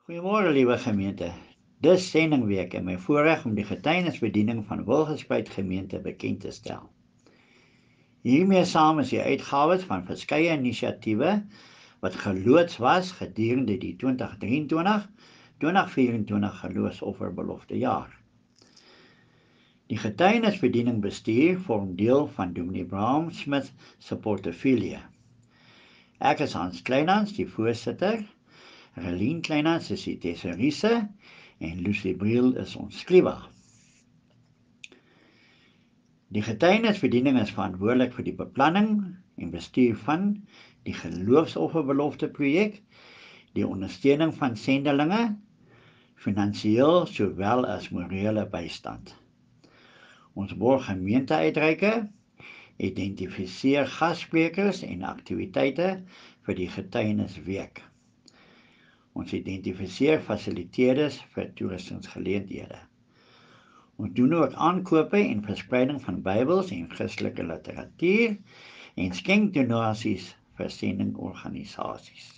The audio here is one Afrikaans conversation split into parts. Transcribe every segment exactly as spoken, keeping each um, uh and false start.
Goeiemôre, liewe gemeente. Dis sendingweek en my voorreg om die getuienisbediening van Wilgespruit gemeente bekend te stel. Hiermee saam is die uitgawes van verskeie inisiatiewe wat geloods was gedurende die twintig drieëntwintig twintig vyf-en-twintig geloofsofferbelofte jaar. Die getuienisbediening bestuur vorm deel van Dominee Bram Smith se portefeulje. Ek is Hans Kleinhans, die voorsitter. Relien Kleinhans is die tesouriese en Lucy Briel is ons skrywer. Die getuienisbediening is verantwoordelik vir die beplanning en bestuur van die geloofsofferbelofte projek, die ondersteuning van sendelinge, finansiëel sowel as morele bystand. Ons borg gemeenteuitreike, identifiseer gassprekers en aktiwiteite vir die getuienisweek. Ons identifiseer fasiliteerders vir toerustingsgeleenthede. Ons doen ook aankope en verspreiding van Bybels en Christelike literatuur en skenkdonasies vir sendingorganisasies.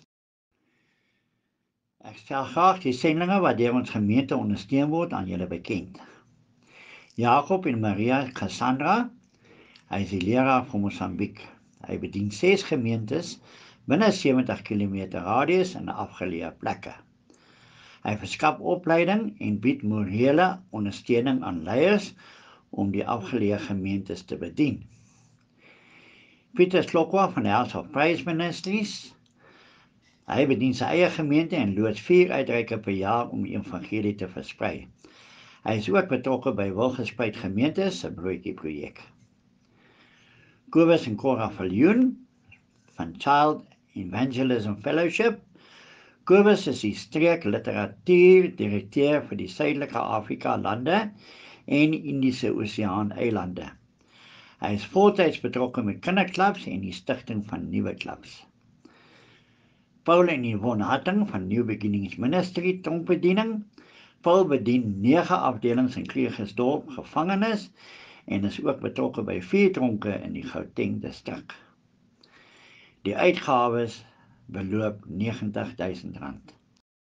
Ek stel graag die sendlinge wat deur ons gemeente ondersteun word aan julle bekend. Jakob en Maria Cassandra, hy is die leraar van Mosambiek. Hy bedien ses gemeentes binne sewentig kilometer radius in afgeleë plekke. Hy verskaf opleiding en bied morele ondersteuning aan leiers om die afgeleë gemeentes te bedien. Pieter Slokwa van die House of Praise Ministries, hy bedien sy eie gemeente en loods vier uitreike per jaar om die evangelie te versprei. Hy is ook betrokke by Wilgespruit gemeente se broodjie projek. Kobus en Cora Viljoen van Child Evangelism Fellowship. Kobus is die streek literatuur direkteur vir die Suidelike Afrika lande en Indiese Oseaan eilande. Hy is voltyds betrokke met kinderklubs en die stigting van nuwe klubs. Paul en Yvonne Hatting van New Beginnings Ministry tronkbediening. Paul bedien nege afdelings in Krugersdorp gevangenis en is ook betrokke by vier tronke in die Gauteng distrik. Die uitgawes beloop negentig duisend rand.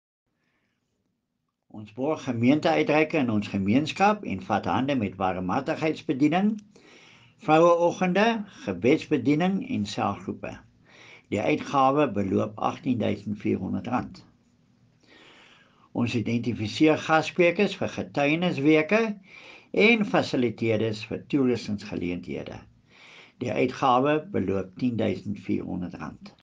Ons borg gemeenteuitreike in ons gemeenskap en vat hande met barmhartigheidsbediening, vroueoggende, gebedsbediening en selgroepe. Die uitgawe beloop agtien duisend vierhonderd rand. Ons identifiseer gassprekers vir getuienisweke en fasiliteerders vir toerustingsgeleenthede. Die uitgawe beloop tien duisend vierhonderd rand.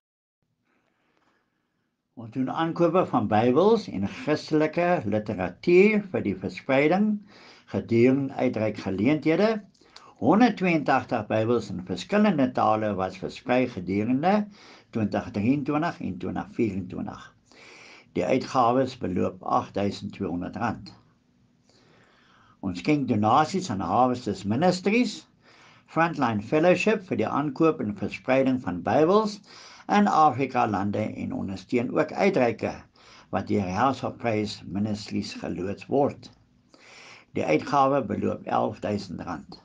Ons doen aankope van Bybels en Christelike literatuur vir die verspreiding gedurende uitreikgeleenthede. honderdtweeëntagtig Bybels in verskillende tale was versprei gedurende twintig drieëntwintig en twintig vyf-en-twintig. Die uitgawes beloop agt duisend tweehonderd rand. Ons skenk donasies aan Harvesters Ministries, Frontline Fellowship vir die aankoop en verspreiding van Bybels in Afrika lande en ondersteun ook uitreike wat deur House of Praise Ministries geloods word. Die uitgawe beloop elf duisend rand.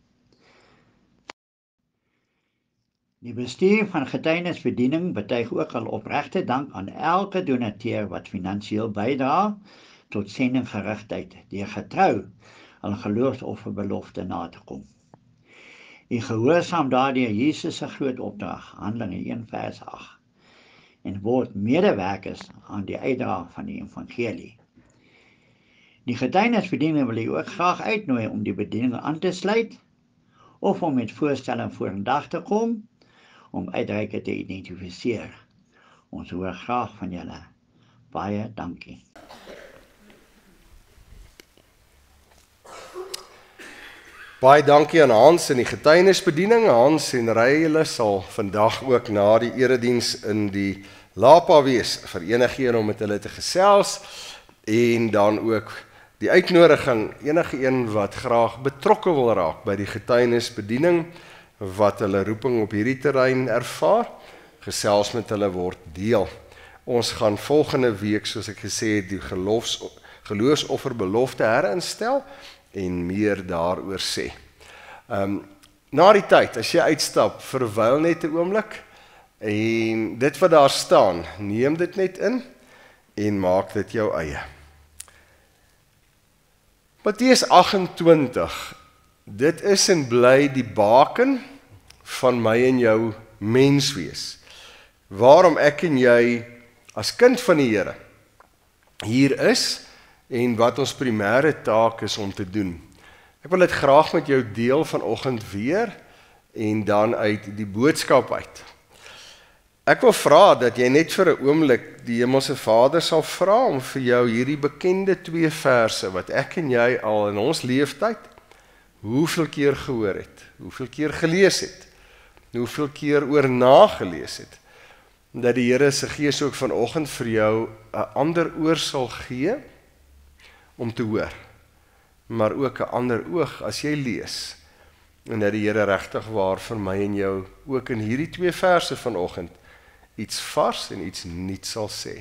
Die bestuur van getuienisbediening betuig ook al opregte dank aan elke donateur wat finansiëel bydra tot sendinggerigtheid deur getrou aan geloofsofferbelofte na te kom. U gehoorsaam daardeur Jesus se groot opdrag, Handelinge een vers agt, en word medewerkers aan die uitdra van die evangelie. Die getuienisbediening wil u ook graag uitnooi om die bediening aan te sluit of om met voorstelle vorendag te kom om uitreike te identifiseer. Ons hoor graag van julle. Baie dankie. Baie dankie aan Hans en die getuienisbediening. Hans en Ryle sal vandag ook na die erediens in die Lapa wees, vir enige een om met hulle te gesels, en dan ook die uitnodiging, enige een wat graag betrokke wil raak by die getuienisbediening, wat hulle roeping op hierdie terrein ervaar, gesels met hulle word deel. Ons gaan volgende week, soos ek gesê het, die geloofs, geloofsofferbelofte herinstel en meer daaroor sê. Um, na die tyd, as jy uitstap, verwyl net 'n oomblik en dit wat daar staan, neem dit net in en maak dit jou eie. Matteus agt en twintig, dit is en bly die baken van my en jou menswees. Waarom ek en jy as kind van die Here hier is en wat ons primêre taak is om te doen. Ek wil dit graag met jou deel vanoggend weer en dan uit die boodskap uit. Ek wil vra dat jy net vir 'n oomblik die Hemelse Vader sal vra om vir jou hierdie bekende twee verse wat ek en jy al in ons leeftyd hoeveel keer gehoor het, hoeveel keer gelees het, hoeveel keer oor nagelees het, dat die Here se Gees ook vanoggend vir jou 'n ander oor sal gee om te hoor, maar ook 'n ander oog as jy lees, en dat die Here regtig waar vir my en jou ook in hierdie twee verse vanoggend iets vars en iets nuuts sal sê.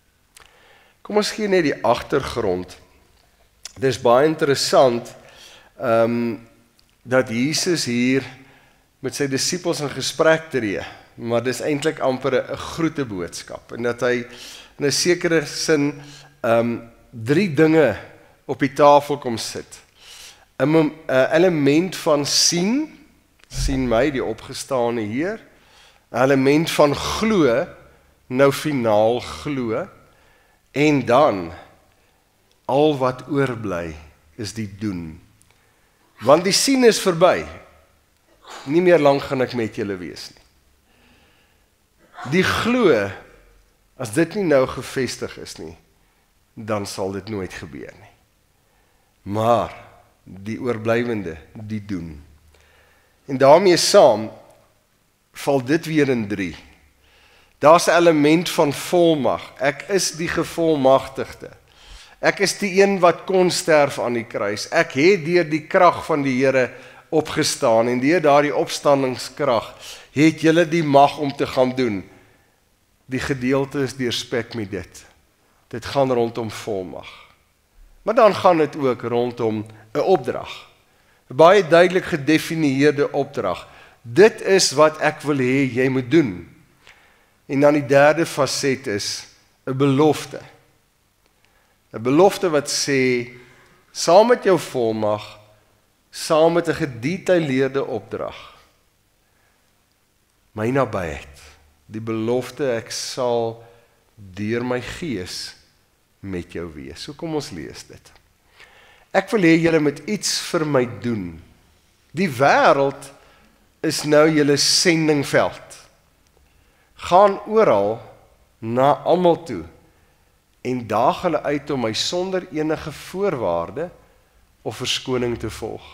Kom ons gee net die agtergrond. Dit is baie interessant um, dat Jesus hier met sy disippels in gesprek tree, maar dis eintlik amper 'n groete boodskap, en dat hy in 'n sekere sin um, drie dinge op die tafel kom sit. 'n element van sien, sien my die opgestane Heer, 'n element van glo, nou finaal glo, en dan al wat oorbly is die doen. Want die sien is verby. Nie meer lank gaan ek met julle wees nie. Die glo, as dit nie nou gevestig is nie, dan sal dit nooit gebeur nie. Maar die oorblywende, die doen. En daarmee saam val dit weer in drie. Daar's 'n element van volmag. Ek is die gevolmagtigde. Ek is die een wat kon sterf aan die kruis. Ek het deur die krag van die Here opgestaan, en deur daardie opstandingskrag het julle die mag om te gaan doen. Die gedeelte is deurspek met dit. Dit gaan rondom volmag. Maar dan gaan dit ook rondom 'n opdrag. 'n Baie duidelik gedefinieerde opdrag. Dit is wat ek wil hê jy moet doen. En dan die derde faset is 'n belofte. 'n Belofte wat sê, saam met jou volmag, saam met 'n gedetailleerde opdrag, my nabyheid, die belofte ek sal deur my Gees met jou wees. So kom ons lees dit. Ek wil hê julle moet iets vir my doen. Die wêreld is nou julle sendingveld. Gaan oral na almal toe en daag hulle uit om my sonder enige voorwaarde of verskoning te volg.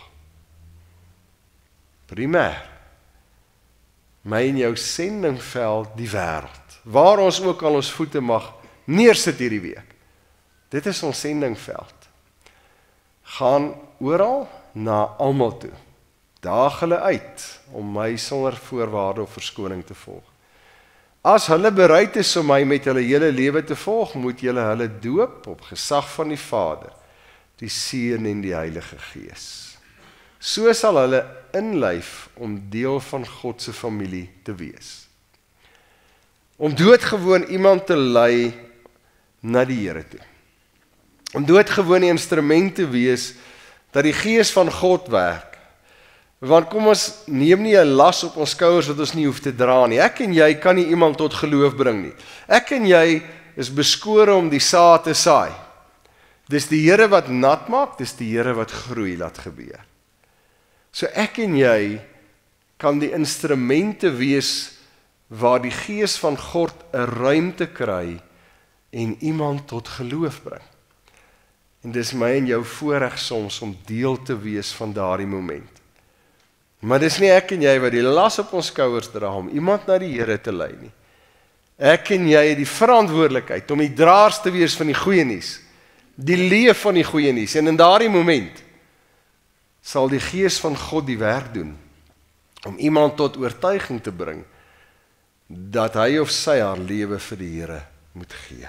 Primêr, my en jou sendingveld, die wêreld, waar ons ook al ons voete mag neersit hierdie week. Dit is ons sendingveld. Gaan oral na almal toe. Daag hulle uit om my sonder voorwaarde of verskoning te volg. As hulle bereid is om my met hulle hele lewe te volg, moet julle hulle doop op gesag van die Vader, die Seun en die Heilige Gees. So sal hulle inlyf om deel van God se familie te wees. Om doodgewoon iemand te lei na die Here toe. Om doodgewoon die instrument te wees dat die Gees van God werk. Want kom ons neem nie 'n las op ons skouers wat ons nie hoef te dra nie. Ek en jy kan nie iemand tot geloof bring nie. Ek en jy is beskore om die saad te saai. Dis die Here wat nat maak, dis die Here wat groei laat gebeur. So ek en jy kan die instrumente wees waar die Gees van God 'n ruimte kry en iemand tot geloof bring. En dis my en jou voorreg soms om deel te wees van daardie moment. Maar dis nie ek en jy wat die las op ons skouers dra om iemand na die Here te lei nie. Ek en jy het die verantwoordelikheid om die draers te wees van die goeie nuus, die leef van die goeie nuus, en in daardie moment sal die Gees van God die werk doen om iemand tot oortuiging te bring dat hy of sy haar lewe vir die Here moet gee.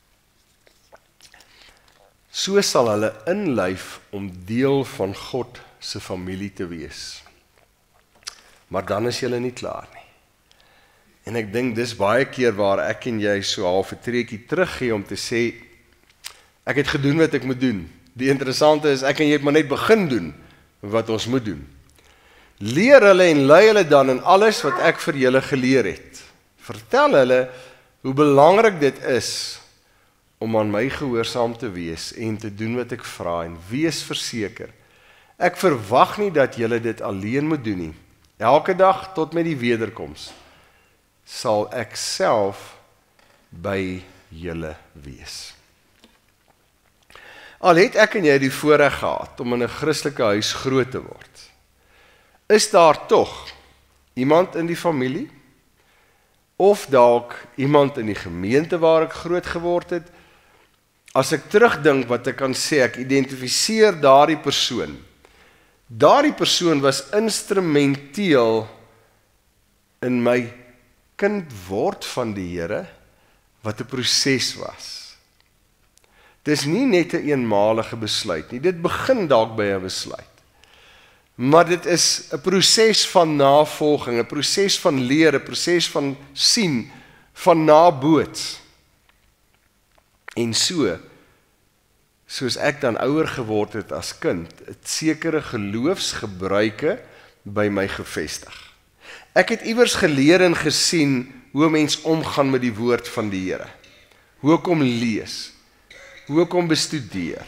So sal hulle inlyf om deel van God se familie te wees. Maar dan is julle nie klaar nie. En ek dink dis baie keer waar ek en jy so half 'n treukie teruggee om te sê, ek het gedoen wat ek moet doen. Die interessante is, ek en jy het maar net begin doen wat ons moet doen. Leer hulle en lei hulle dan in alles wat ek vir julle geleer het. Vertel hulle hoe belangrik dit is om aan my gehoorsaam te wees en te doen wat ek vra en wees verseker. Ek verwag nie dat julle dit alleen moet doen nie. Elke dag tot met die wederkoms sal ek self by julle wees. Al het ek en jy die voorreg gehad om in 'n Christelike huis groot te word, is daar tog iemand in die familie, of dalk iemand in die gemeente waar ek groot geword het, as ek terugdink wat ek kan sê, ek identifiseer daardie persoon. Daardie persoon was instrumenteel in my kind word van die Here, wat 'n proses was. Dis nie net 'n eenmalige besluit nie, dit begin dalk by 'n besluit. Maar dit is 'n proses van navolging, 'n proses van leer, 'n proses van sien, van naboots. En so, soos ek dan ouer geword het as kind, het sekere geloofsgebruike by my gevestig. Ek het iewers geleer en gesien hoe mens omgaan met die woord van die Here. Hoe ek hom lees, hoe ek hom bestudeer.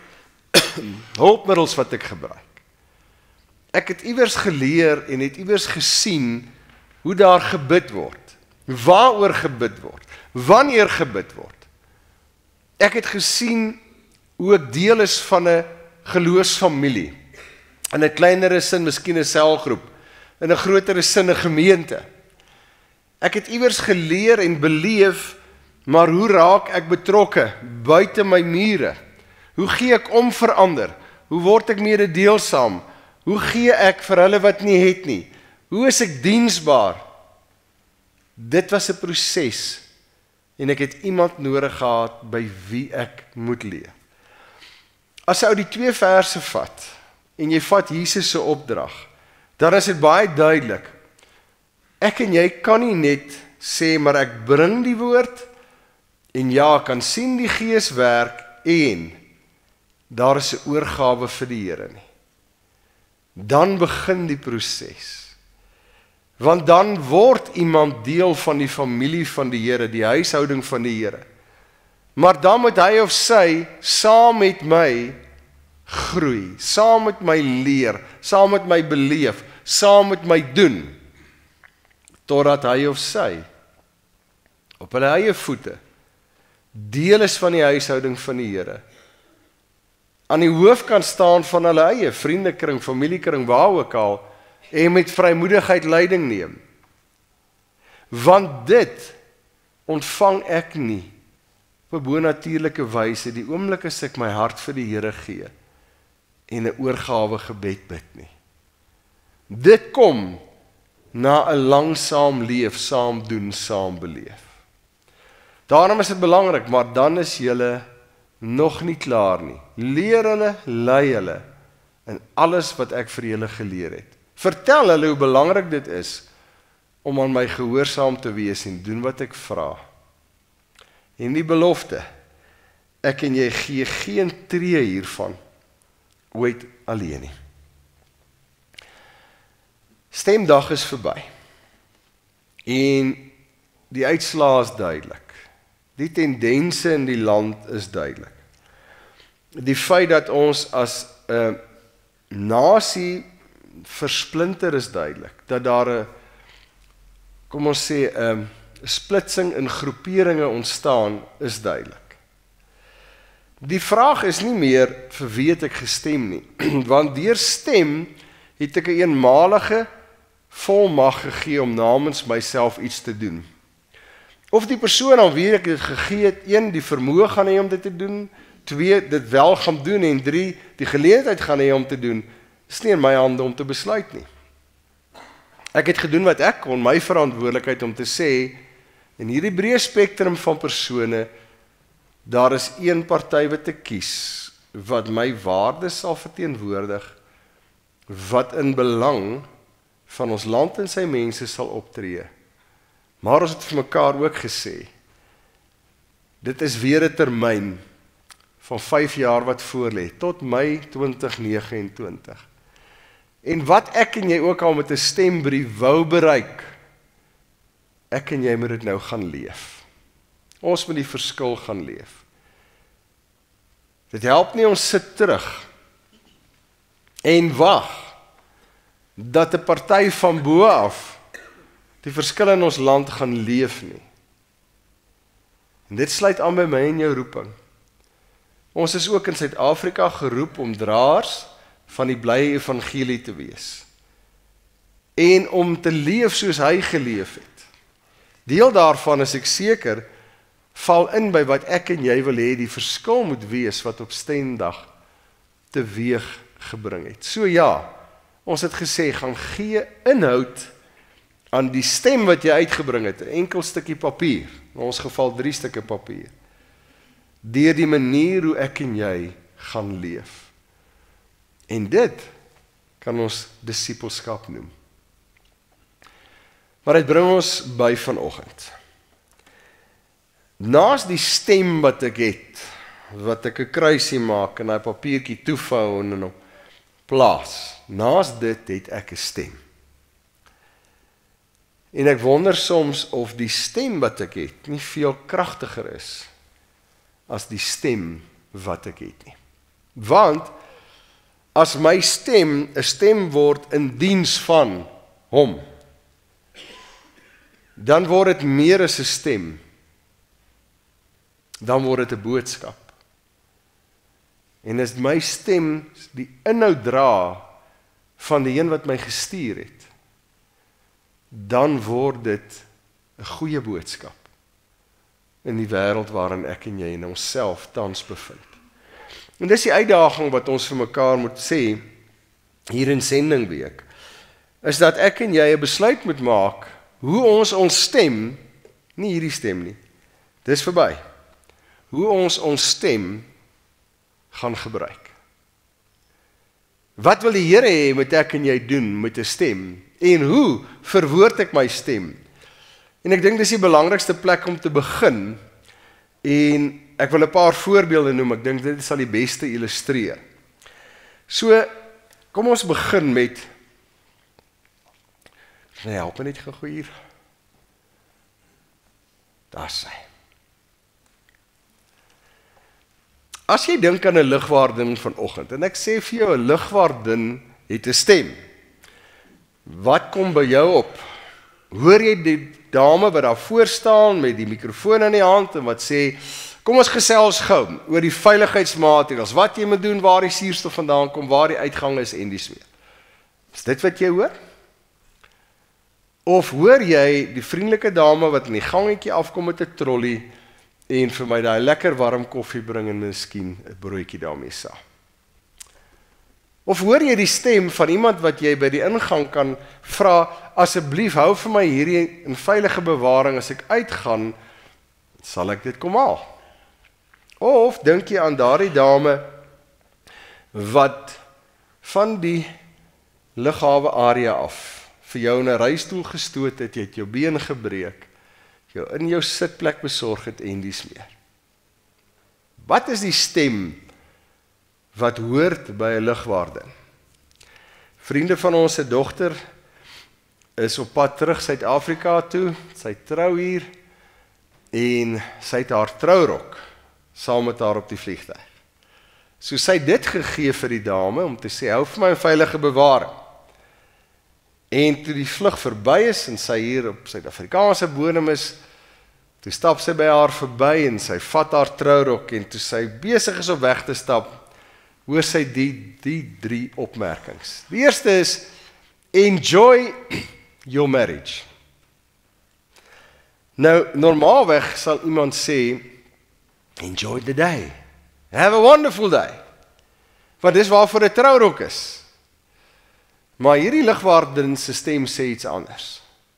Hulpmiddels wat ek gebruik. Ek het iewers geleer en het iewers gesien hoe daar gebid word, waaroor gebid word, wanneer gebid word. Ek het gesien hoe ek deel is van 'n geloofsfamilie, in 'n kleinere sin miskien 'n selgroep, in 'n grotere sin 'n gemeente. Ek het iewers geleer en beleef, maar hoe raak ek betrokke buite my mure? Hoe gee ek om vir ander? Hoe word ek mededeelsaam? Hoe gee ek vir hulle wat nie het nie? Hoe is ek diensbaar? Dit was 'n proses en ek het iemand nodig gehad by wie ek moet leer. As jy ou die twee verse vat en jy vat Jesus se opdrag, dan is dit baie duidelik. Ek en jy kan nie net sê maar ek bring die woord en ja, kan sien die Gees werk en daar is 'n oorgawe vir die Here nie. Dan begin die proses. Want dan word iemand deel van die familie van die Here, die huishouding van die Here. Maar dan moet hy of sy saam met my groei, saam met my leer, saam met my beleef, saam met my doen, totdat hy of sy op hulle eie voete deel is van die huishouding van die Here, aan die hoof kan staan van hulle eie vriendekring, familiekring, waar ook al, en met vrymoedigheid leiding neem. Want dit ontvang ek nie op 'n bonatuurlike wyse die oomblik as ek my hart vir die Here gee en 'n oorgawe gebed bid nie. Dit kom na 'n langsaam leef, saam doen, saam beleef. Daarom is dit belangrik, maar dan is julle nog nie klaar nie. Leer hulle, lei hulle in alles wat ek vir julle geleer het. Vertel hulle hoe belangrik dit is om aan my gehoorsaam te wees en doen wat ek vra. En die belofte, ek en jy gee geen tree hiervan ooit alleen nie. Stemdag is verby. En die uitslae is duidelik. Die tendense in die land is duidelik. Die feit dat ons as 'n uh, nasie versplinter is duidelik. Dat daar 'n, kom ons sê, 'n um, splitsing in groeperinge ontstaan is duidelik. Die vraag is nie meer vir wie het ek gestem nie, want deur stem het ek 'n eenmalige volmag gegee om namens myself iets te doen. Of die persoon aan wie ek dit gegee het, een, die vermoë gaan hê om dit te doen, twee, dit wel gaan doen, en drie, die geleentheid gaan hê om te doen, is nie in my hande om te besluit nie. Ek het gedoen wat ek kon, my verantwoordelikheid om te sê, in hierdie breë spektrum van persone, daar is een party wat te kies, wat my waardes sal verteenwoordig, wat in belang van ons land en sy mense sal optree. Maar ons het vir mekaar ook gesê, dit is weer 'n termyn van vyf jaar wat voorlê, tot Mei twintig nege en twintig. En wat ek en jy ook al met 'n stembrief wou bereik, ek en jy moet dit nou gaan leef. Ons moet die verskil gaan leef. Dit help nie ons sit terug en wag dat 'n party van bo af die verskil in ons land gaan leef nie. En dit sluit aan by my en jou roeping. Ons is ook in Suid-Afrika geroep om draers van die blye evangelie te wees. En om te leef soos hy geleef het. Deel daarvan is ek seker, val in by wat ek en jy wil hê die verskil moet wees wat op Stendag teweeg gebring het. So ja, ons het gesê, gaan gee inhoud aan die stem wat jy uitgebring het, 'n enkel stukkie papier, in ons geval drie stukke papier, deur die manier hoe ek en jy gaan leef. En dit kan ons disippelskap noem. Maar dit bring ons by vanoggend. Naas die stem wat ek het, wat ek 'n kruisie maak en daai papiertjie toevou en op plaas, naas dit het ek 'n stem. En ek wonder soms of die stem wat ek het nie veel kragtiger is as die stem wat ek het nie. Want as my stem 'n stem word in diens van hom, dan word dit meer as 'n stem. Dan word dit 'n boodskap. En as my stem die inhoud dra van die een wat my gestuur het, dan word dit 'n goeie boodskap in die wêreld waarin ek en jy en onsself tans bevind. En dis die uitdaging wat ons vir mekaar moet sê hier in Sendingweek, is dat ek en jy 'n besluit moet maak hoe ons ons stem, nie hierdie stem nie, dis verby, hoe ons ons stem gaan gebruik. Wat wil die Here hê moet ek en jy doen met 'n stem? En hoe verwoord ek my stem? En ek dink dis die belangrikste plek om te begin. En ek wil 'n paar voorbeelde noem, ek dink dit sal die beste illustreer. So, kom ons begin met, nee, help my net gou hier. Daar sy. As jy dink aan 'n ligwaardin vanoggend, en ek sê vir jou, 'n ligwaardin het 'n stem. Wat kom by jou op? Hoor jy die dame wat daar voor staan met die mikrofoon in die hand en wat sê, kom ons gesels gou oor die veiligheidsmaatreëls, wat jy moet doen, waar die suurstof vandaan kom, waar die uitgang is en dis meer. Is dit wat jy hoor? Of hoor jy die vriendelike dame wat in die gangetjie afkom met 'n trolley en vir my daai lekker warm koffie bring en miskien 'n broodjie daarmee saam? Of hoor jy die stem van iemand wat jy by die ingang kan vra, asseblief hou vir my hierdie in veilige bewaring, as ek uitgaan, sal ek dit kom haal? Of dink jy aan daardie dame wat van die lughawe area af vir jou in 'n reistool gestoot het, jy het jou been gebreek, jou in jou sitplek besorg het en dies meer. Wat is die stem wat hoort by 'n lugwaardin? Vriende van ons se dogter is op pad terug Suid-Afrika toe, sy trou hier, en sy het haar trourok saam met haar op die vliegtuig. So sy het dit gegee vir die dame, om te sê, hou vir my 'n veilige bewaring. En toe die vlug verby is, en sy hier op Suid-Afrikaanse bodem is, toe stap sy by haar verby, en sy vat haar trourok, en toe sy besig is om weg te stap, hoor sy die, die drie opmerkings. Die eerste is, enjoy your marriage. Nou, normaalweg sal iemand sê, enjoy the day. Have a wonderful day. Want dis waarvoor 'n trourok is. Maar hierdie ligwaardin se stem sê iets anders.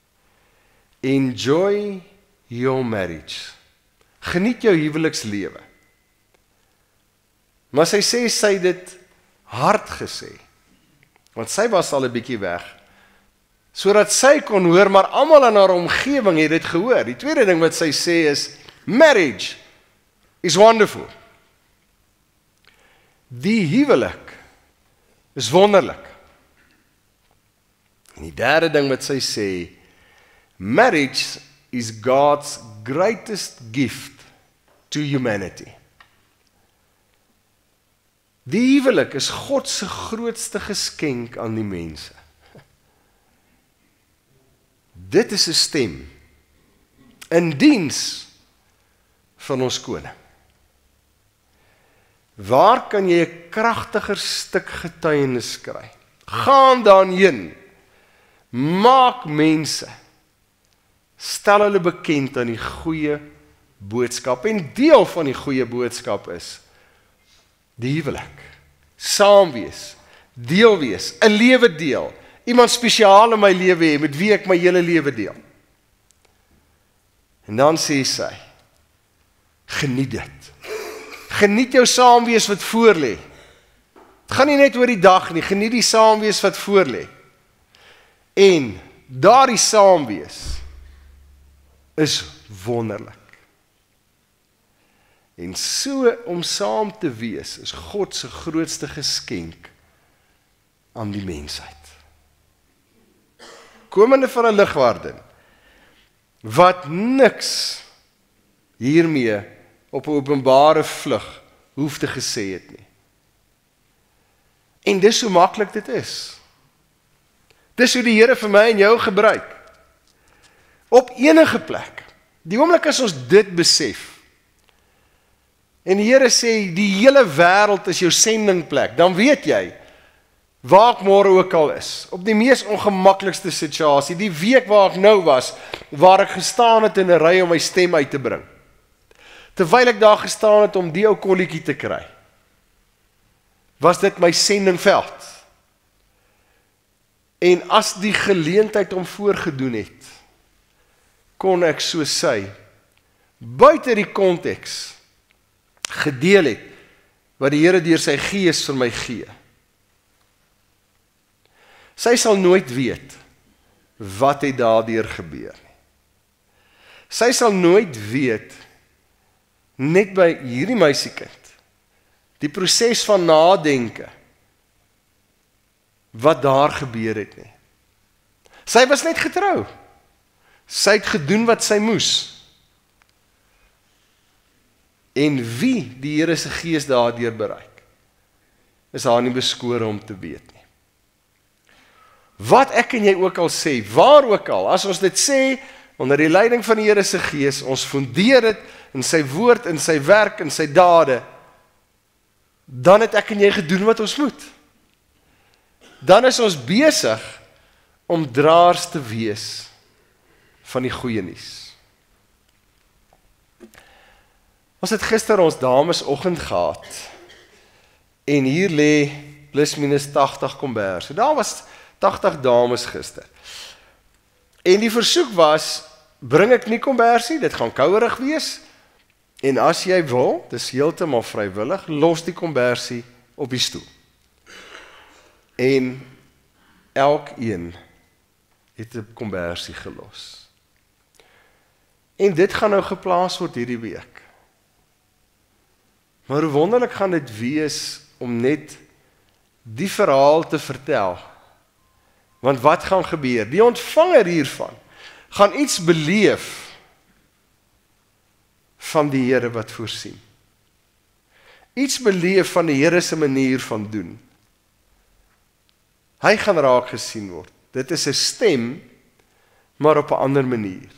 Enjoy your marriage. Geniet jou huwelikslewe. Maar sy sê sy dit hard gesê. want sy was al 'n bietjie weg, sodat sy kon hoor, maar almal in haar omgewing het dit gehoor. Die tweede ding wat sy sê is, marriage is wonderful. Die huwelik is wonderlik. En die derde ding wat sy sê, marriage is God's greatest gift to humanity. Die huwelik is God se grootste geskenk aan die mense. Dit is 'n stem in diens van ons koning. Waar kan jy 'n kragtiger stuk getuienis kry? Gaan daarheen. Maak mense. Stel hulle bekend aan die goeie boodskap. En deel van die goeie boodskap is die huwelik. Saam wees. Deel wees. 'n lewe deel. Iemand spesiaal in my lewe hê, met wie ek my hele lewe deel. En dan sê sy, geniet dit. Geniet jou saamwees wat voor lê. Het gaan nie net oor die dag nie, geniet die saamwees wat voor lê. En daardie saamwees is wonderlik. En so om saam te wees is God se grootste geskenk aan die mensheid. Komende van 'n ligwaardin wat niks hiermee op 'n openbare vlug hoef te gesê het nie. En dis hoe maklik dit is. Dis hoe die Here vir my en jou gebruik. Op enige plek. Die oomblik as ons dit besef. En die Here sê, die hele wêreld is jou sendingplek. Dan weet jy, waar ek môre ook al is, op die mees ongemaklikste situasie, die week waar ek nou was, waar ek gestaan het in 'n ry om my stem uit te bring. Terwyl ek daar gestaan het om die ou kolletjie te kry, was dit my sendingveld. En as die geleentheid om voorgedoen het, kon ek so sy, buite die konteks, gedeel het, wat die Here deur sy gees vir my gee. Sy sal nooit weet, wat het daardeur gebeur nie. Sy sal nooit weet, net by hierdie meisiekind, die proses van nadenke, wat daar gebeur het nie. Sy was net getrou. Sy het gedoen wat sy moes. En wie die Here se gees daardeur bereik, is haar nie beskore om te weet nie. Wat ek en jy ook al sê, waar ook al, as ons dit sê, onder die leiding van die Here se gees, ons fundeer dit in sy woord, in sy werk, in sy dade, dan het ek en jy gedoen wat ons moet. Dan is ons besig om draers te wees van die goeie nuus. Ons het gister ons damesoggend gehad, en hier lê plus minus tagtig kombers. So daar was tagtig dames gister. En die versoek was, bring ek nie kombersie, dit gaan kouerig wees, en as jy wil, dis heeltemal vrywillig, los die kombersie op die stoel. En elkeen het 'n kombersie gelos. En dit gaan nou geplaas word hierdie week. Maar hoe wonderlik gaan dit wees om net die verhaal te vertel. Want wat gaan gebeur? Die ontvanger hiervan gaan iets beleef van die Here wat voorsien. Iets beleef van die Here se manier van doen. Hy gaan raak gesien word. Dit is 'n stem, maar op 'n ander manier.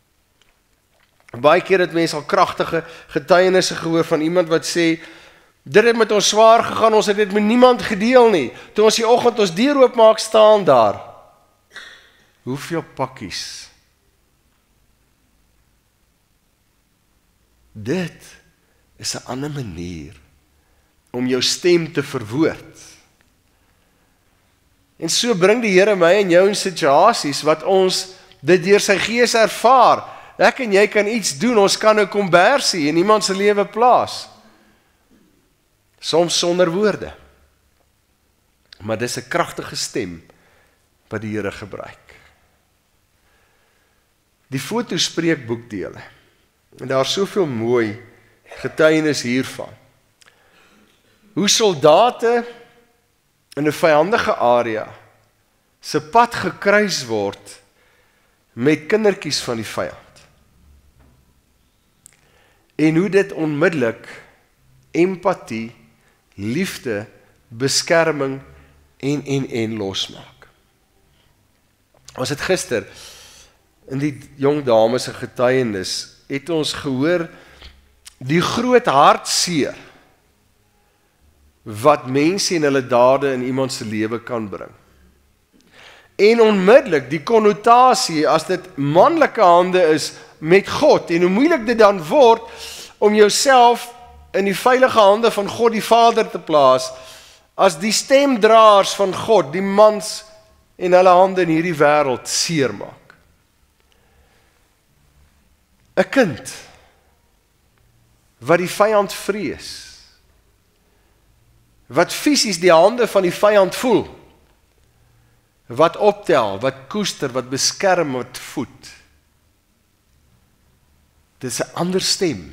Baie keer het mense al kragtige getuienisse gehoor van iemand wat sê, dit het met ons swaar gegaan, ons het dit met niemand gedeel nie. Toe ons die oggend ons deur oopmaak, staan daar hoeveel pakkies. Dit is 'n ander manier om jou stem te verwoord. En so bring die Here my en jou in situasies wat ons dit deur sy gees ervaar. Ek en jy kan iets doen, ons kan 'n kombersie in iemand se lewe plaas. Soms sonder woorde. maar dis 'n kragtige stem wat die Here gebruik. Die fotospreekboekdele, en daar is soveel mooi getuienis hiervan. Hoe soldate in 'n vyandige area se pad gekruis word met kindertjies van die vyand. En hoe dit onmiddellik empatie, liefde, beskerming en en en losmaak. Ons het gister in die jong dame se getuienis het ons gehoor die groot hartseer wat mense en hulle dade in iemand se lewe kan bring. En onmiddellik die konnotasie as dit manlike hande is met God, en hoe moeilik dit dan word om jouself in die veilige hande van God die Vader te plaas, as die stemdraers van God, die mans en hulle hande in hierdie wêreld seermaak. 'n Kind wat die vyand vrees, wat fisies die hande van die vyand voel, wat optel, wat koester, wat beskerm, wat voed. Dit is 'n ander stem.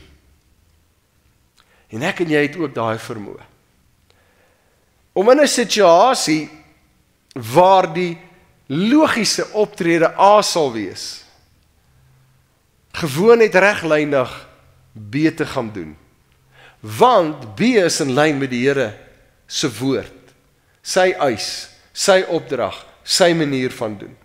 En ek en jy het ook daai vermoë. Om in 'n situasie waar die logiese optrede A sal wees, gewoon net reglynig B te gaan doen. Want B is in lyn met die Here se woord, sy eis, sy opdrag, sy manier van doen.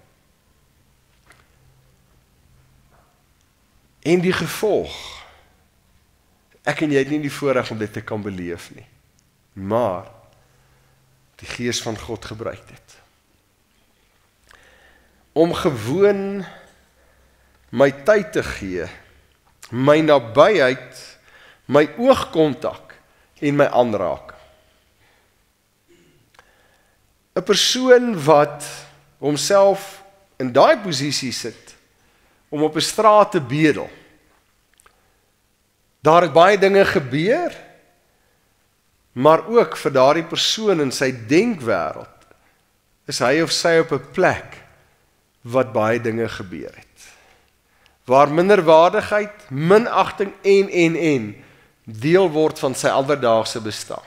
En die gevolg, ek en jy het nie die voorreg om dit te kan beleef nie, maar die Gees van God gebruik dit. Om gewoon my tyd te gee, my nabyheid, my oogkontak en my aanraak. 'n Persoon wat homself in daai posisie sit, om op 'n straat te bedel. Daar het baie dinge gebeur, maar ook vir daardie persoon in sy denkwêreld, is hy of sy op 'n plek, wat baie dinge gebeur het. Waar minderwaardigheid, minagting en en en deel word van sy alledaagse bestaan.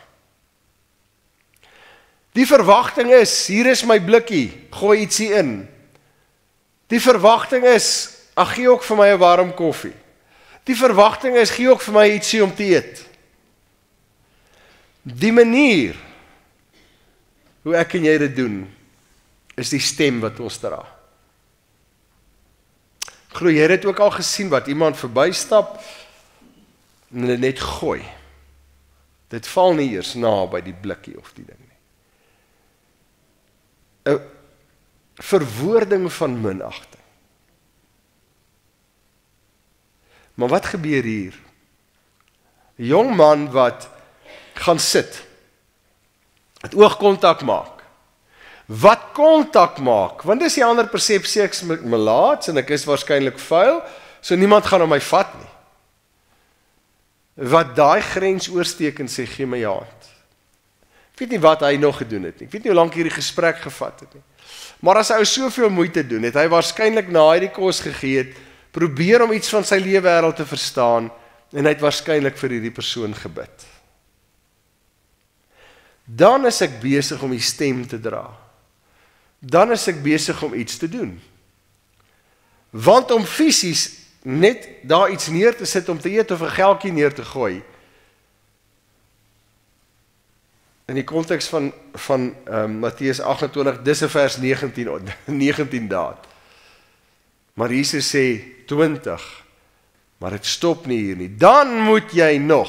Die verwagting is, hier is my blikkie, gooi ietsie in. Die verwagting is, ag gee ook vir my 'n warm koffie. Die verwagting is, gee ook vir my ietsie om te eet. Die manier hoe ek en jy dit doen, is die stem wat ons dra. Glo jy het ook al gesien wat iemand verbystap en dit net gooi. Dit val nie eers na by die blikkie of die ding nie. 'n Verwoording van minagting. Maar wat gebeur hier? 'n Jong man wat gaan sit, het oogkontak maak. Wat kontak maak, want dis die ander persepsie, ek is melaats en ek is waarskynlik vuil, so niemand gaan om my vat nie. Wat daai grens oorsteek en sê, gee my jou hand. Ek weet nie wat hy nog gedoen het nie, ek weet nie hoe lank hierdie gesprek gevat het nie. Maar as hy ou soveel moeite doen, het hy waarskynlik na hy die kos gegee het, probeer om iets van sy leefwêreld te verstaan, en hy het waarskynlik vir hierdie persoon gebid. Dan is ek besig om die stem te dra. Dan is ek besig om iets te doen. Want om fisies net daar iets neer te sit om te eet of 'n geldjie neer te gooi, in die konteks van, van um, Matteus agt en twintig, dis 'n vers negentien, negentien daad. Maar Jesus sê twintig, maar dit stop nie hier nie. Dan moet jy nog.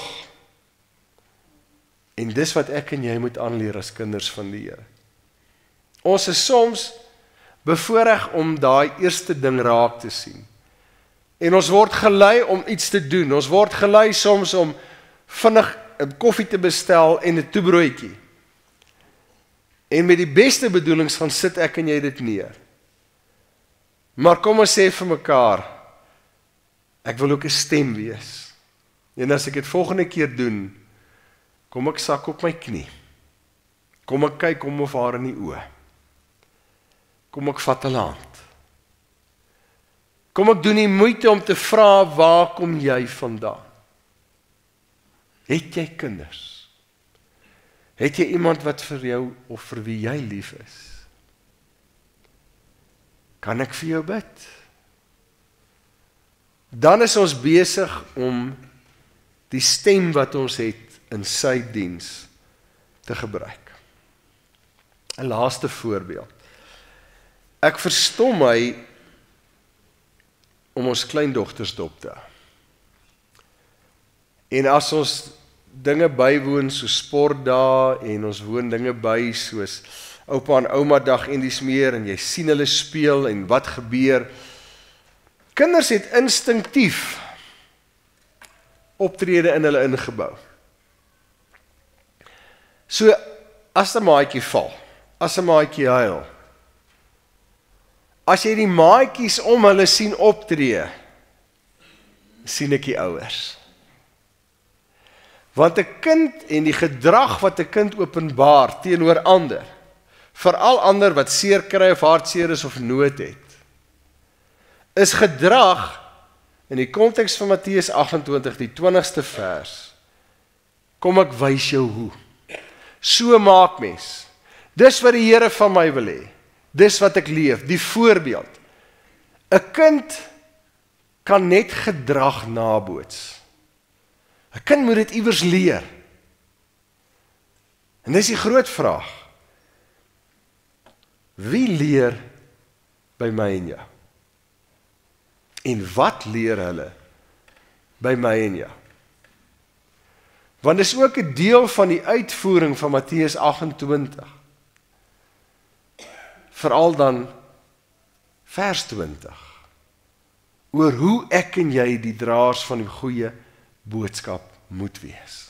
En dis wat ek en jy moet aanleer as kinders van die Here. Ons is soms bevoorreg om daai eerste ding raak te sien. En ons word gelei om iets te doen. Ons word gelei soms om vinnig 'n koffie te bestel en 'n toebroodjie. En met die beste bedoelings gaan sit ek en jy dit neer. Maar kom ons sê vir mekaar, ek wil ook 'n stem wees. En as ek dit volgende keer doen, kom ek sak op my knie. Kom ek kyk hom of haar in die oë. Kom ek vat 'n hand. Kom ek doen die moeite om te vra, waar kom jy vandaan? Het jy kinders? Het jy iemand wat vir jou of vir wie jy lief is? Kan ek vir jou bid? Dan is ons besig om die stem wat ons het in sy diens te gebruik. 'n Laaste voorbeeld. Ek verstom my om ons kleindogters dop te hou. En as ons dinge bywoon soos sportdae en ons woon dinge by soos oupa en ouma dag en dies meer en jy sien hulle speel en wat gebeur. Kinders het instinktief optrede in hulle ingebou. So as 'n maatjie val, as 'n maatjie huil, as jy die maatjies om hulle sien optree, sien ek die ouers. Want 'n kind en die gedrag wat 'n kind openbaar teenoor ander, veral ander wat seer kry of hartseer is of nood het, is gedrag in die konteks van Matteus agt-en-twintig, die twintigste vers. Kom ek wys jou hoe. So maak mens. Dis wat die Here van my wil hê. Dis wat ek leef, die voorbeeld. 'n Kind kan net gedrag naboots. 'n Kind moet dit iewers leer. En dis die groot vraag. Wie leer by my en jou? En wat leer hulle by my en jou? Want dis ook 'n deel van die uitvoering van Matteus agt-en-twintig. Veral dan vers twintig. Oor hoe ek en jy die draers van die goeie boodskap moet wees.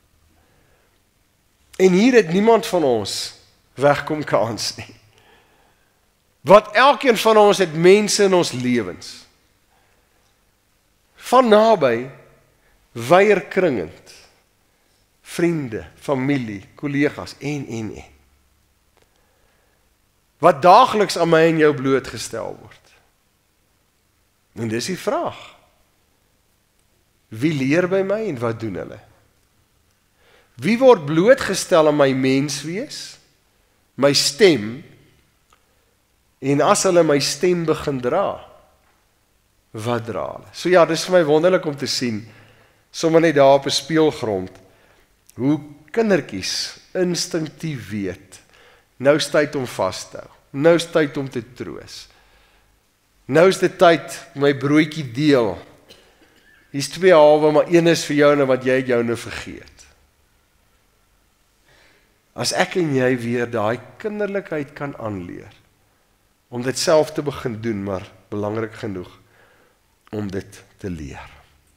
En hier het niemand van ons wegkom kans nie. Want elkeen van ons het mense in ons lewens. Van naby, weier-kringend, vriende, familie, kollegas en en en. Wat daagliks aan my en jou blootgestel word. En dis die vraag. Wie leer by my en wat doen hulle? Wie word blootgestel aan my menswees, my stem, en as hulle my stem begin dra, wat dra hulle? So ja, dis vir my wonderlik om te sien, sommer net daar op 'n speelgrond, hoe kindertjies instinktief weet, nou is tyd om vas te hou, nou is tyd om te troos, nou is dit tyd my broodjie deel, hier's twee halwe, maar een is vir jou en wat jy jou nou vergeet. As ek en jy weer daai kinderlikheid kan aanleer, om dit self te begin doen, maar belangrik genoeg, om dit te leer.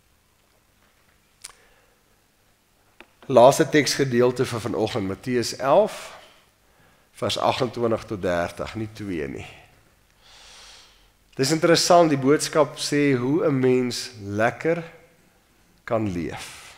Laaste teksgedeelte vir vanoggend, Matteus elf, vers agt-en-twintig tot dertig, nie twee nie. Dis interessant, die boodskap sê hoe 'n mens lekker kan leef.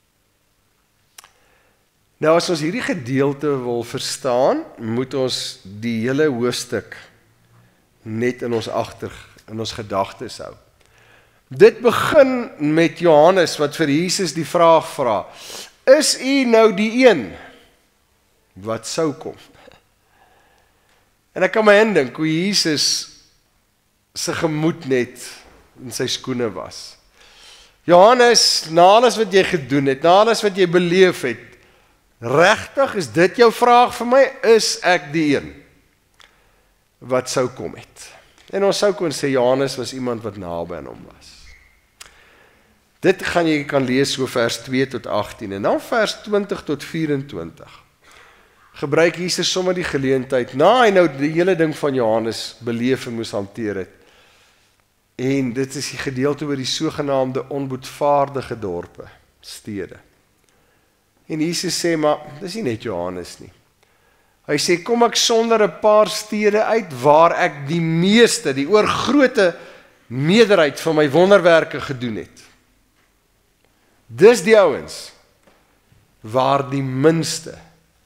Nou as ons hierdie gedeelte wil verstaan, moet ons die hele hoofstuk net in ons agter, in ons gedagtes hou. Dit begin met Johannes wat vir Jesus die vraag vra, is u nou die een wat sou kom? En ek kan my indink hoe Jesus sy gemoed net in sy skoene was. Johannes, na alles wat jy gedoen het, na alles wat jy beleef het, regtig, is dit jou vraag vir my? Is ek die een wat sou kom het? En ons sou kon sê, Johannes was iemand wat naby aan hom was. Dit gaan jy kan lees so vers twee tot agttien, en dan vers twintig tot vyf-en-twintig. Gebruik Jesus sommer die geleentheid, na hy nou die hele ding van Johannes beleef en moes hanteer het. En dit is die gedeelte oor die sogenaamde onboedvaardige dorpe, stede. En Jesus sê, maar dis nie net Johannes nie. Hy sê, kom ek sonder 'n paar stede uit, waar ek die meeste, die oorgrootte meerderheid van my wonderwerke gedoen het. Dis die ouens, waar die minste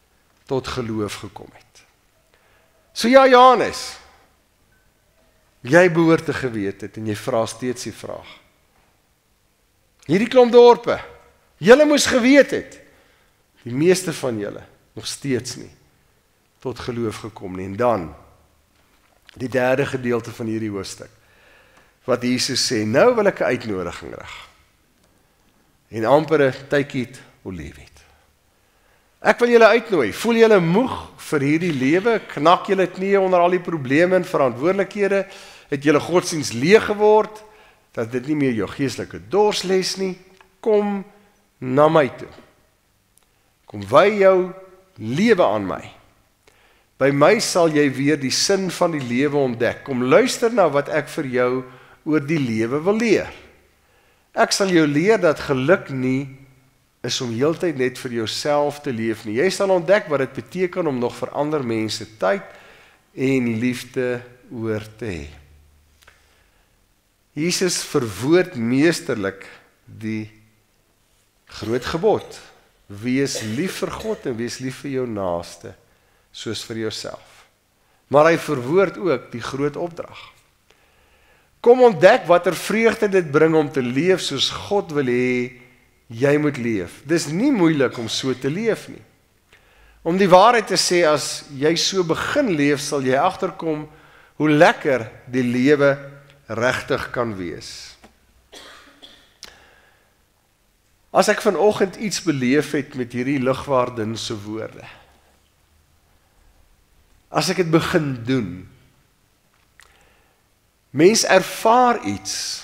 tot geloof gekom het. So ja, Johannes, jy behoort te geweet het en jy vra steeds die vraag. Hierdie klomp dorpe, julle moes geweet het, die meeste van julle nog steeds nie tot geloof gekom nie. En dan, die derde gedeelte van hierdie hoofstuk, wat Jesus sê, nou wil ek 'n uitnodiging rig. En amper 'n take it or leave it. Ek wil julle uitnooi, voel julle moeg vir hierdie lewe, knak julle knieë onder al die probleme en verantwoordelikhede, het julle godsdiens leeg geword, dat dit nie meer jou geestelike dors les nie, kom na my toe. Kom wy jou lewe aan my. By my sal jy weer die sin van die lewe ontdek. Kom luister na wat ek vir jou oor die lewe wil leer. Ek sal jou leer dat geluk nie is om heeltyd net vir jouself te leef nie. Jy sal ontdek wat dit beteken om nog vir ander mense tyd en liefde oor te hê. Jesus verwoord meesterlik die groot gebod. Wees lief vir God en wees lief vir jou naaste, soos vir jouself. Maar hy verwoord ook die groot opdrag. Kom ontdek watter vreugde dit bring om te leef soos God wil hê jy moet leef. Dis nie moeilik om so te leef nie. Om die waarheid te sê, as jy so begin leef, sal jy agterkom hoe lekker die lewe regtig kan wees. As ek vanoggend iets beleef het met hierdie ligwaardin se woorde, as ek dit begin doen, mens ervaar iets,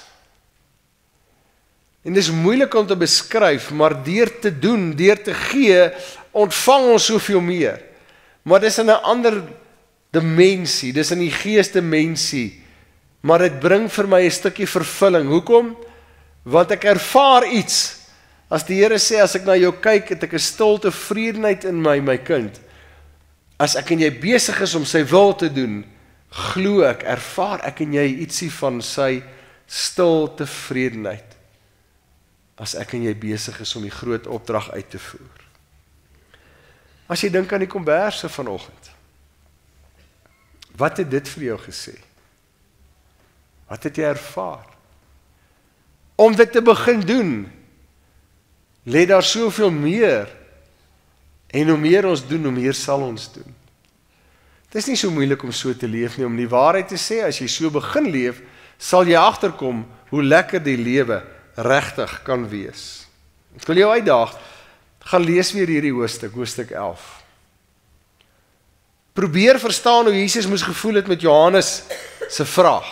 en dit is moeilik om te beskryf, maar deur te doen, deur te gee, ontvang ons soveel meer. Maar dis in 'n ander dimensie, dis in die geesdimensie, maar dit bring vir my 'n stukkie vervulling. Hoekom? Want ek ervaar iets. As die Here sê, as ek na jou kyk, het ek 'n stil tevredenheid in my, my kind. As ek en jy besig is om sy wil te doen, glo ek, ervaar ek en jy ietsie van sy stil tevredenheid. As ek en jy besig is om die groot opdrag uit te voer. As jy dink aan die komberse vanoggend, wat het dit vir jou gesê? Wat het jy ervaar? Om dit te begin doen, lê daar soveel meer, en hoe meer ons doen, hoe meer sal ons doen. Het is nie so moeilik om so te leef nie, om die waarheid te sê, as jy so begin leef, sal jy agterkom hoe lekker die lewe regtig kan wees. Ek wil jou uitdaag, gaan lees weer hierdie hoofstuk, hoofstuk elf. Probeer verstaan hoe Jesus moes gevoel het met Johannes se vraag.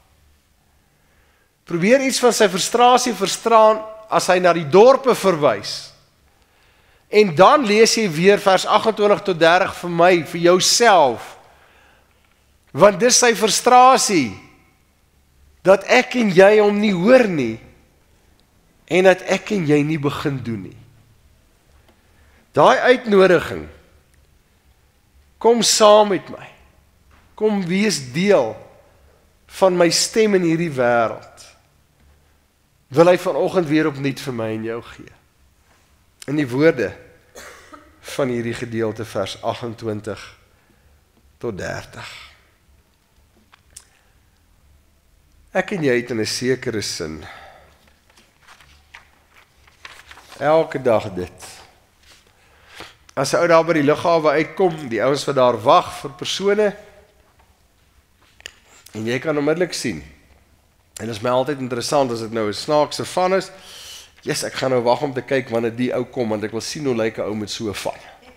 Probeer iets van sy frustrasie verstaan as hy na die dorpe verwys. En dan lees jy weer vers agt-en-twintig tot dertig vir my, vir jouself. Want dis sy frustrasie, dat ek en jy hom nie hoor nie, en dat ek en jy nie begin doen nie. Daai uitnodiging, kom saam met my, kom wees deel van my stem in hierdie wêreld, wil hy vanoggend weer opnuut vir my en jou gee. In die woorde van hierdie gedeelte vers agt-en-twintig tot dertig. Ek en jy het in 'n sekere sin elke dag dit. As 'n ou daar by die lughawe uitkom, die ouens wat daar wag vir persone, en jy kan onmiddellik sien. En dit is my altyd interessant as dit nou 'n snaakse van is. Yes, ek gaan nou wag om te kyk wanneer die ou kom, want ek wil sien hoe lyk 'n ou met so 'n van.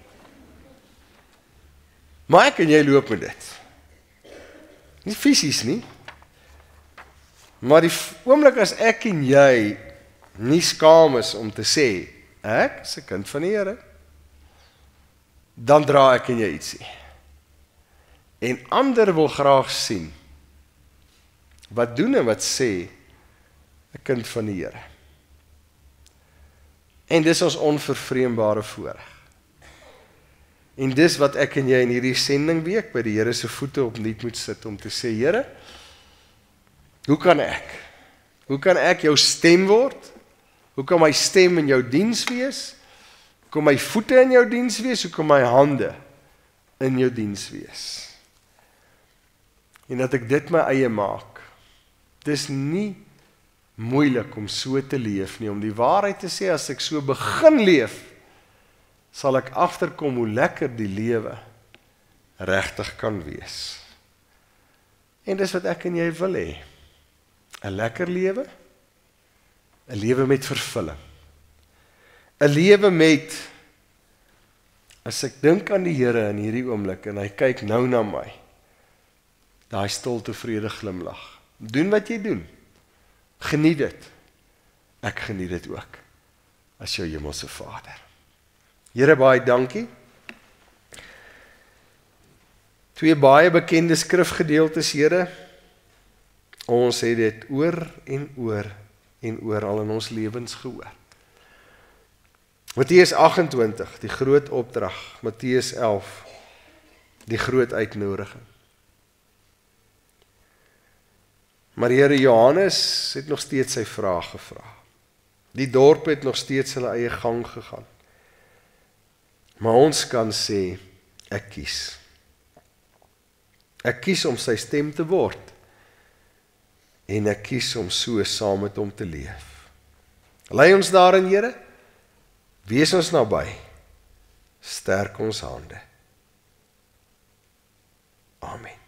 Maar ek en jy loop met dit. Nie fisies nie. Maar die oomblik as ek en jy nie skaam is om te sê, ek is 'n kind van die Here, dan dra ek en jy ietsie. En ander wil graag sien, wat doen en wat sê 'n kind van die Here. En dis ons onvervreembare voorreg. En dis wat ek en jy in hierdie sendingweek by die Here se voete opnuut moet sit om te sê, Here, hoe kan ek? Hoe kan ek jou stem word? Hoe kan my stem in jou diens wees? Hoe kan my voete in jou diens wees? Hoe kan my hande in jou diens wees. En dat ek dit my eie maak. Dis nie moeilik om so te leef nie, om die waarheid te sê, as ek so begin leef, sal ek agterkom hoe lekker die lewe regtig kan wees. En dis wat ek en jy wil hê. 'n lekker lewe, 'n lewe met vervulling. 'n lewe met, as ek dink aan die Here in hierdie oomblik en hy kyk nou na my, daai stil tevrede glimlag. Doen wat jy doen. Geniet dit. Ek geniet dit ook as jou hemelse Vader. Here, baie dankie. Twee baie bekende skrifgedeeltes, Here. Ons het dit oor en oor en oor al in ons lewens gehoor. Matteus agt en twintig, die groot opdrag. Matteus elf, die groot uitnodiging. Maar Here, Johannes het nog steeds sy vraag gevra. Die dorp het nog steeds hulle eie gang gegaan. Maar ons kan sê, ek kies. Ek kies om sy stem te word. En ek kies om so saam met hom te leef. Lei ons daarin, Here. Wees ons naby. Sterk ons hande. Amen.